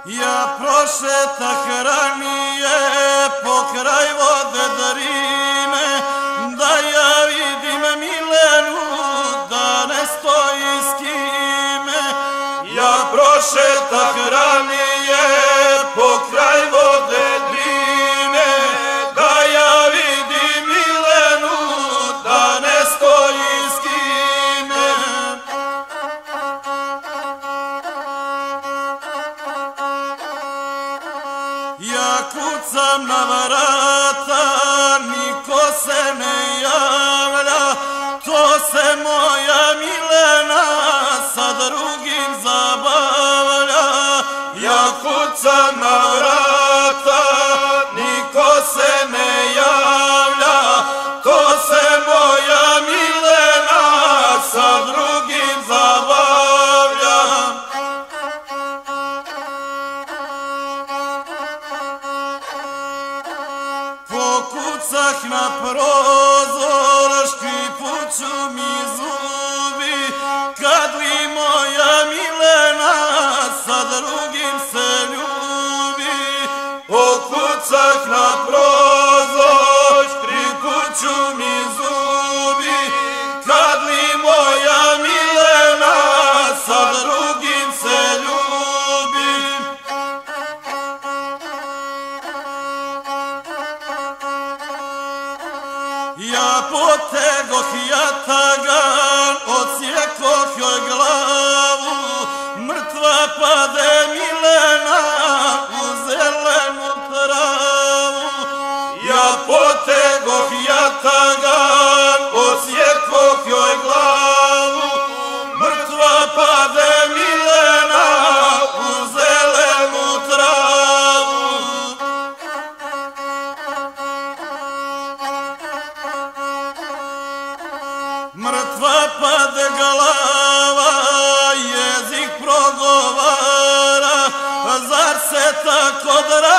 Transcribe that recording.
Ja prošetak ranije pokraj vode Drine, da ja vidim Milenu, da ne stoji s kime. Ja prošetak ranije pokraj vode Drine, da ja vidim Milenu, da ne stoji s kime. Ja kucam na vrata, niko se ne javlja, to se moja Milena sa drugim zabavlja. Ja kucam na vrata, niko se ne javlja, to se moja Milena sa drugim zabavlja. Pokucah na prozor, škripuću mi zubi, kad li moja Milena sa drugim se ljubi. Pokucah na prozor, škripuću mi zubi, kad li moja Milena sa drugim se ljubi. Ja potegoh jatagan, odsjekoh joj glavu, mrtva pade Milena u zelenu travu. Ja potegoh jatagan, odsjekoh joj glavu, mrtva pade Milena u zelenu travu. Mrtva pade glava, jezik progovara, zar se tako